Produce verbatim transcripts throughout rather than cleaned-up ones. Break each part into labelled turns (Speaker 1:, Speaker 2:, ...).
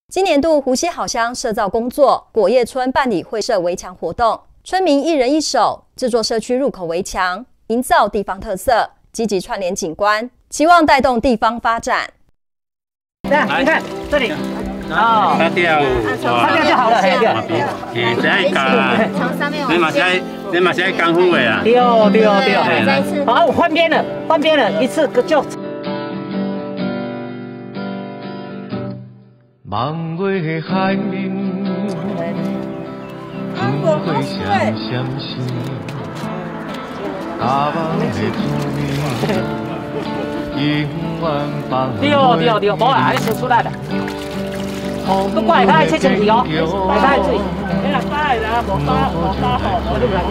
Speaker 1: 今年度湖西好乡社造工作，果叶村办理会社围墙活动，村民一人一手制作社区入口围墙，营造地方特色，积极串联景观，期望带动地方发展。
Speaker 2: 这样，你看这里。 哦，
Speaker 3: 擦掉，
Speaker 2: 擦掉就好了，嘿，
Speaker 3: 对，是爱加，你嘛是爱，你嘛是爱功夫的啊。
Speaker 2: 对对对，好，我换边了，换边了，一次就。
Speaker 4: 望月海面，光辉闪闪闪，家网的滋味，永远放。
Speaker 2: 对对对，无啊，你说出来的。 都怪他切成皮哦，怪他自己。你若打的啦，无打无打好，我就不来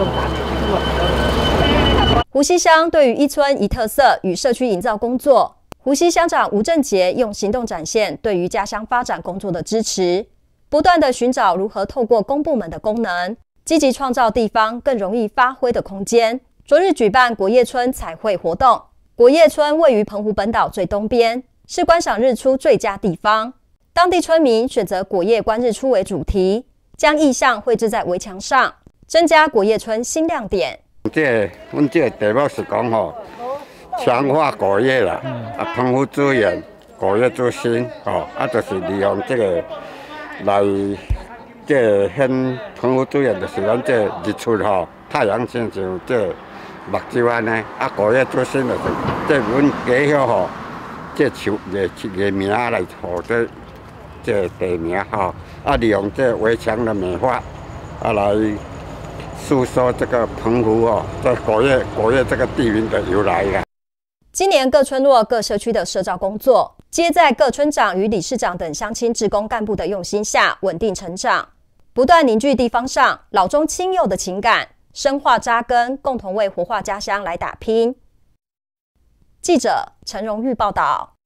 Speaker 2: 用打。
Speaker 1: 湖西乡对于一村一特色与社区营造工作，湖西乡长吴正杰用行动展现对于家乡发展工作的支持，不断的寻找如何透过公部门的功能，积极创造地方更容易发挥的空间。昨日举办果叶村彩绘活动，果叶村位于澎湖本岛最东边，是观赏日出最佳地方。 当地村民选择果叶观日出为主题，将意象绘制在围墙上，增加果叶村新亮点。
Speaker 5: 这阮这个题目是讲吼，强化果叶啦，啊，澎湖资源，果叶之星，吼，啊，就是利用这个来，这显澎湖资源就是咱这日出吼，太阳亲像这目睭安尼，啊，果叶之星就是这阮家乡吼，这树个个名来互这。 这地名哈，啊，利用这围墙的美化，啊，来诉说这个澎湖哦，在果叶果叶这个地名的由来啦。
Speaker 1: 今年各村落各社区的社造工作，皆在各村长与理事长等乡亲志工干部的用心下稳定成长，不断凝聚地方上老中青幼的情感，深化扎根，共同为活化家乡来打拼。记者陈荣玉报道。